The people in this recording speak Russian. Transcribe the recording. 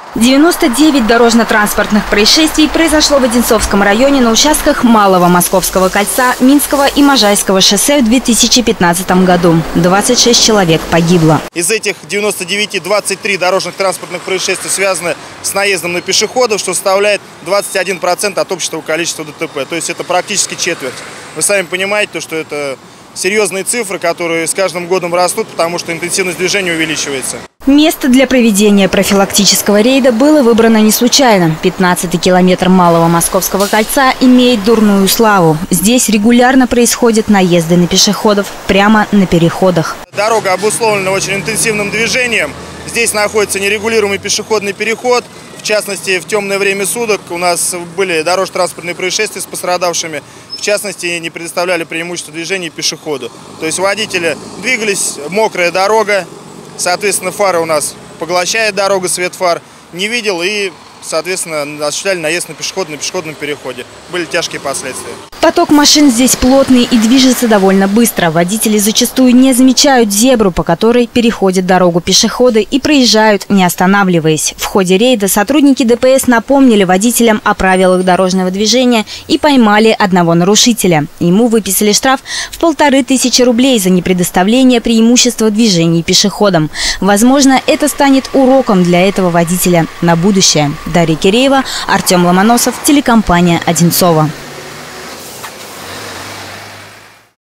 99 дорожно-транспортных происшествий произошло в Одинцовском районе на участках Малого Московского кольца, Минского и Можайского шоссе в 2015 году. 26 человек погибло. Из этих 99 23 дорожных транспортных происшествий связаны с наездом на пешеходов, что составляет 21% от общего количества ДТП. То есть это практически четверть. Вы сами понимаете, что это серьезные цифры, которые с каждым годом растут, потому что интенсивность движения увеличивается. Место для проведения профилактического рейда было выбрано не случайно. 15-й километр Малого Московского кольца имеет дурную славу. Здесь регулярно происходят наезды на пешеходов прямо на переходах. Дорога обусловлена очень интенсивным движением. Здесь находится нерегулируемый пешеходный переход. В частности, в темное время суток у нас были дорожно-транспортные происшествия с пострадавшими. В частности, не предоставляли преимущество движения пешеходу. То есть водители двигались, мокрая дорога, соответственно, фары у нас поглощает дорогу, свет фар не видел и, соответственно, осуществляли наезд на пешеходном переходе. Были тяжкие последствия. Поток машин здесь плотный и движется довольно быстро. Водители зачастую не замечают зебру, по которой переходят дорогу пешеходы и проезжают, не останавливаясь. В ходе рейда сотрудники ДПС напомнили водителям о правилах дорожного движения и поймали одного нарушителя. Ему выписали штраф в 1500 рублей за непредоставление преимущества движений пешеходам. Возможно, это станет уроком для этого водителя на будущее. Дарья Киреева, Артем Ломоносов, телекомпания «Одинцово».